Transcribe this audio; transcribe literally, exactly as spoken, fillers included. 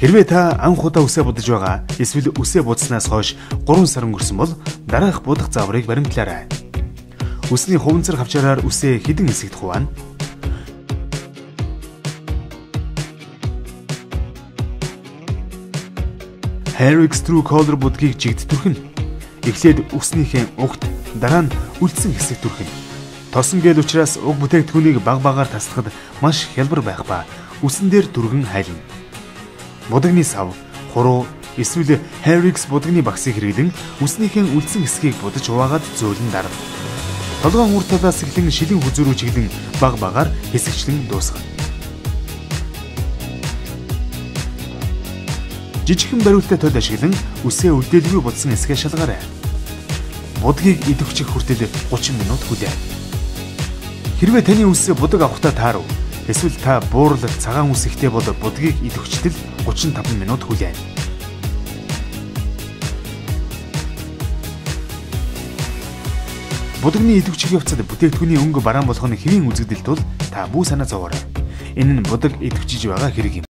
Хэрвээ та анх удаа үсээ будаж байгаа эсвэл үсээ будснаас хойш гурван сар өнгөрсөн бол дараах будах зааврыг баримтлаарай. Үсний хуванцар хавчаараар үсээ хідэн хэсэгт хуваана. Hair Extrude Color будгийг жигд түрхэнэ. Эхлээд үснийхээ угт, дараа нь үлдсэн хэсэг түрхэнэ. Тосон гээл учраас уг бүтээгдэхүүнийг баг багаар таслахад маш хялбар байх ба үсэн дээр түргэн хайлна. Будагны сав, хуруу, эсвэл Hair X будагны багсыг хэрэглэн үснийхээ үлдсэн хэсгийг будаж хуваагаад зөөлөн дарна. Толгоон үр талаас эхлэн шилэн хүзүүрүү чиглэн баг багаар хэсэгчлэн дуусгана. Жижигхэн бариулттай тол ашиглан үсээ үлдээлгүй будсан хэсгээ шалгаарай. Будгийг идэвхжих хүртэл гучин минут хүлээн. Хэрвээ таны үсээ будаг авахтаа таарав, эсвэл та буурлал цагаан үс ихтэй бол будгийг идэвхжтэл гучин таван минут хүлээн. Будагны идэвхжих явцад бүтээгдэхүүний өнгө бараан болох нь хэвийн үзэгдэл тул та бүү санаа зовоорой. Энэ нь будаг идэвхжиж байгаа хэрэг юм.